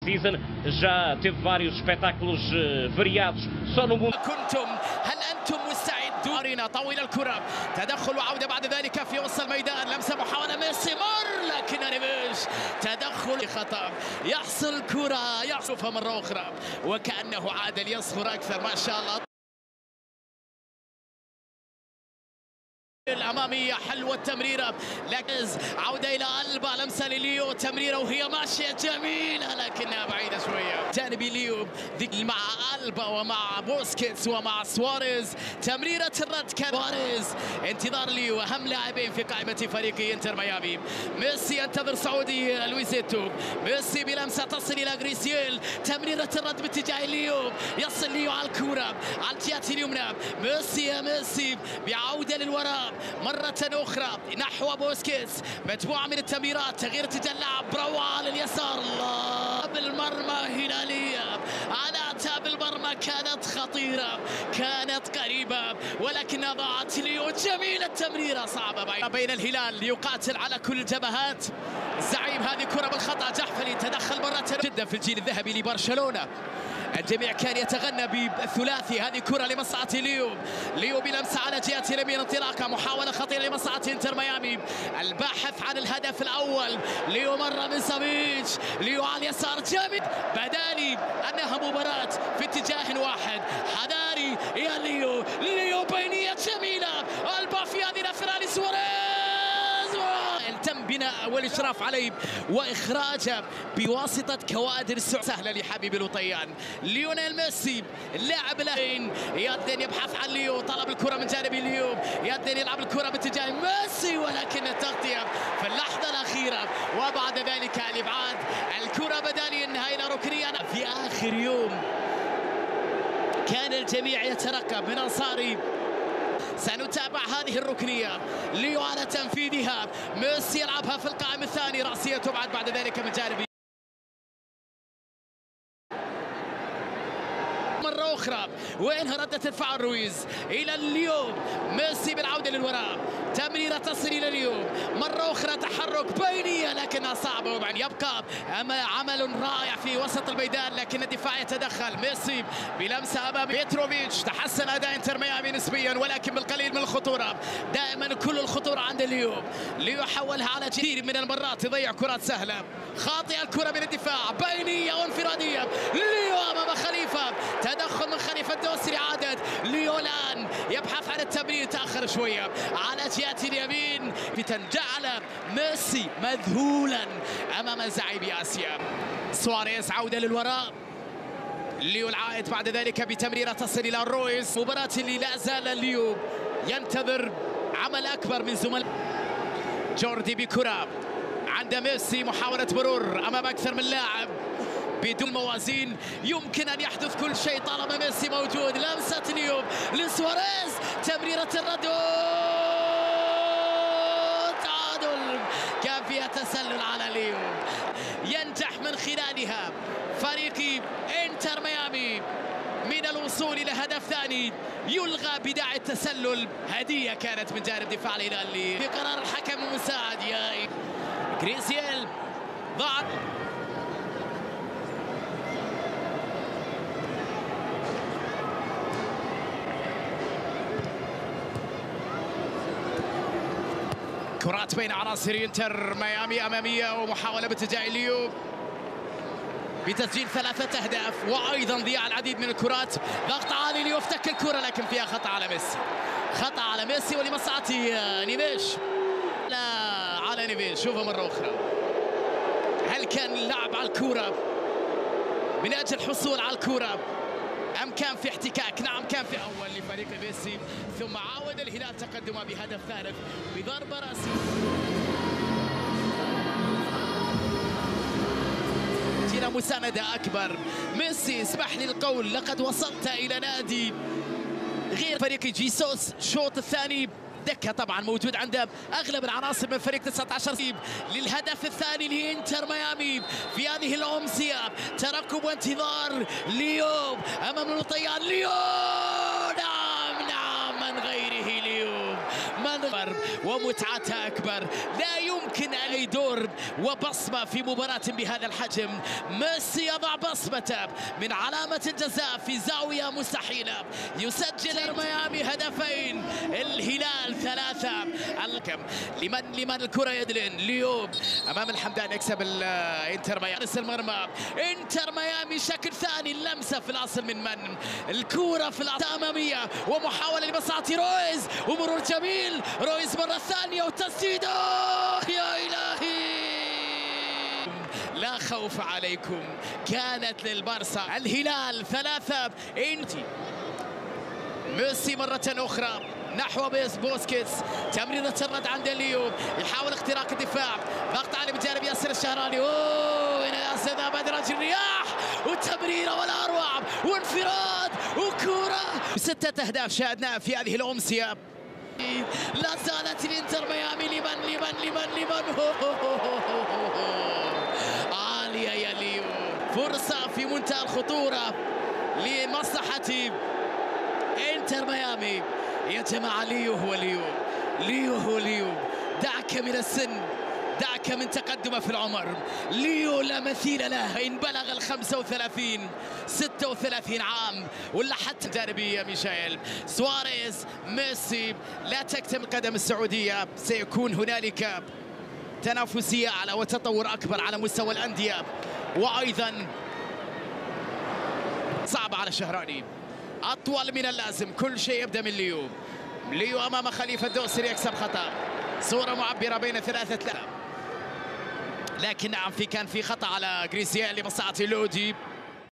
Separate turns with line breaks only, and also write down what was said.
season já teve vários espetáculos variados só no mundo.
هل أنتم مستعدون؟ أرينا طويل الكرة، تدخل وعودة بعد ذلك في وسط الميدان، لمسة محاولة ميسي لكن ريفيش تدخل خطأ، يحصل كرة يحصفها مرة أخرى وكأنه عاد ليصغر أكثر ما شاء الله. الأمامية حلوة التمريرة، لكن عودة إلى ألبا، لمسة لليو، تمريرة وهي ماشية جميلة لكنها بعيدة شوية. جانبي ليو مع ألبا ومع بوسكيتس ومع سواريز، تمريرة الرد كان سواريز، انتظار ليو أهم لاعبين في قائمة فريق انتر ميامي. ميسي ينتظر سعودي لويزيتو، ميسي بلمسة تصل إلى غريسيل، تمريرة الرد باتجاه ليو، يصل ليو على الكرة على الجهة اليمنى، ميسي يا ميسي بعودة للوراء مرة أخرى نحو بوسكيتس، مجموعة من التمريرات، تغيير اتجاه اللعب، روعة لليسار، الله بالمرمى هلالية على تاب المرمى، كانت خطيرة كانت قريبة ولكنها ضاعت. ليو جميلة التمريرة، صعبة بين الهلال ليقاتل على كل الجبهات. الزعيم هذه كرة بالخطأ، جحفلي تدخل مرة جدا في الجيل الذهبي لبرشلونة، الجميع كان يتغنى بالثلاثي. هذه كرة لمصلحة ليو بلمسة على جهة اليمين، انطلاقة محاولة خطيرة لمصلحة انتر ميامي، الباحث عن الهدف الأول. ليو مرة من سافيتش، ليو على اليسار جامد، بدالي أنها مباراة في اتجاه واحد، حذاري يا ليو بينية جميلة، البا في هذه الأثناء لسواريز، تم بناء والإشراف عليه وإخراجه بواسطة كوادر سهلة لحبيب الوطيان. ليونيل ميسي اللاعب الأهين يدين يبحث عن ليو، طلب الكرة من جانب ليو، يدين يلعب الكرة باتجاه ميسي ولكن التغطية في اللحظة الأخيرة وبعد ذلك الإبعاد. الكرة بدالي أنها إلى ركنية في آخر يوم كان الجميع يترقب من أنصاري. سنتابع هذه الركنية، ليو على تنفيذها، ميسي يلعبها في القائم الثاني، رأسية تبعد بعد ذلك من جانب مرة أخرى. وينها ردة الفعل رويز إلى ليو، ميسي بالعودة للوراء، تمريرة تصل إلى ليو، مرة أخرى تحرك بينية لكنها صعبة، وبعد يبقى عمل رائع في وسط الميدان لكن الدفاع يتدخل. ميسي بلمسة أمام بيتروفيتش، تحسن أداء انتر ميامي نسبيا ولكن بالقليل من الخطورة، دائما كل الخطورة عند ليو حولها على كثير من المرات يضيع كرات سهلة، خاطئة الكرة من الدفاع، بينية وانفرادية، ليو أمام خليفة، تدخل من خليفة الدوسري، عادت ليو الآن يبحث عن التمرير، تأخر شوية على جهة اليمين، جعل ميسي مذهولا أمام زعيم آسيا. سواريز عودة للوراء، ليو العائد بعد ذلك بتمريرة تصل إلى رويز، مباراة اللي لا زال ليو ينتظر عمل أكبر من زملاء. جوردي بكرة عند ميسي، محاولة مرور أمام أكثر من لاعب بدون موازين، يمكن أن يحدث كل شيء طالما ميسي موجود. لمسة ليو لسواريز، تمريرة الرد، تعادل، كان فيها تسلل على ليو، ينجح من خلالها فريق انتر ميامي من الوصول إلى هدف ثاني، يلغى بداعي التسلل، هدية كانت من جانب دفاع الهلال بقرار الحكم المساعد يا غريسيل. ضاعت كرات بين عناصر انتر ميامي أمامية، ومحاولة باتجاه ليو بتسجيل 3 أهداف وأيضا ضياع العديد من الكرات. ضغط عالي ليو، افتك الكرة لكن فيها خطأ على ميسي، خطأ على ميسي ولمصلحة نيفيش، لا على نيفيش. شوفها مرة أخرى، هل كان اللعب على الكرة من أجل الحصول على الكرة أم كان في احتكاك؟ نعم كان في أول لفريق ميسي، ثم عاود الهلال تقدمه بهدف ثالث بضربة رأسية. جينا مساندة أكبر، ميسي اسمح لي القول، لقد وصلت إلى نادي غير فريق جيسوس. الشوط الثاني دكة طبعا موجود عنده اغلب العناصر من فريق 19 للهدف الثاني لانتر ميامي في هذه الامسيه، ترقب وانتظار ليو امام الوطيان. ليو نعم من غيره، ليو من ومتعتها أكبر. لا يمكن أي دور وبصمة في مباراة بهذا الحجم. ميسي يضع بصمته من علامة الجزاء في زاوية مستحيلة. يسجل ميامي هدفين، الهلال 3. لمن الكرة يدلن ليوب أمام الحمدان يكسب الانتر ميامي. المرمى انتر ميامي شكل ثاني، اللمسة في الأصل من الكرة في الأمامية ومحاولة لمصلحة رويز ومرور جميل. رويز مرة ثانية وتسديده، يا إلهي لا خوف عليكم. كانت للبارسا. الهلال 3. انتي ميسي مرة أخرى نحو بوسكيتس. تمريرة الرد عند ليو، يحاول اختراق الدفاع، ضغط عليه بجانب ياسر الشهراني. هنا ياسر بدر الرياح والتمريرة والأروع وانفراد وكرة. 6 أهداف شاهدناها في هذه الأمسية. لا زالت الانتر ميامي لمن عالية يا ليو. فرصة في منتهى الخطورة لمصلحة انتر ميامي. يا جماعة ليو هو ليو. دعك من السن، دعك من تقدمه في العمر. ليو لا مثيل له، إن بلغ 35 36 عام ولا حتى جانبية. ميشيل سواريز، ميسي. لا تكتمل قدم السعودية، سيكون هنالك تنافسية أعلى وتطور أكبر على مستوى الأندية، وأيضا صعب على الشهراني، أطول من اللازم. كل شيء يبدأ من ليو أمام خليفة الدوسري يكسب خطأ. صورة معبرة بين 3 لكن نعم كان في خطأ على غريزيال لمصلحة لودي.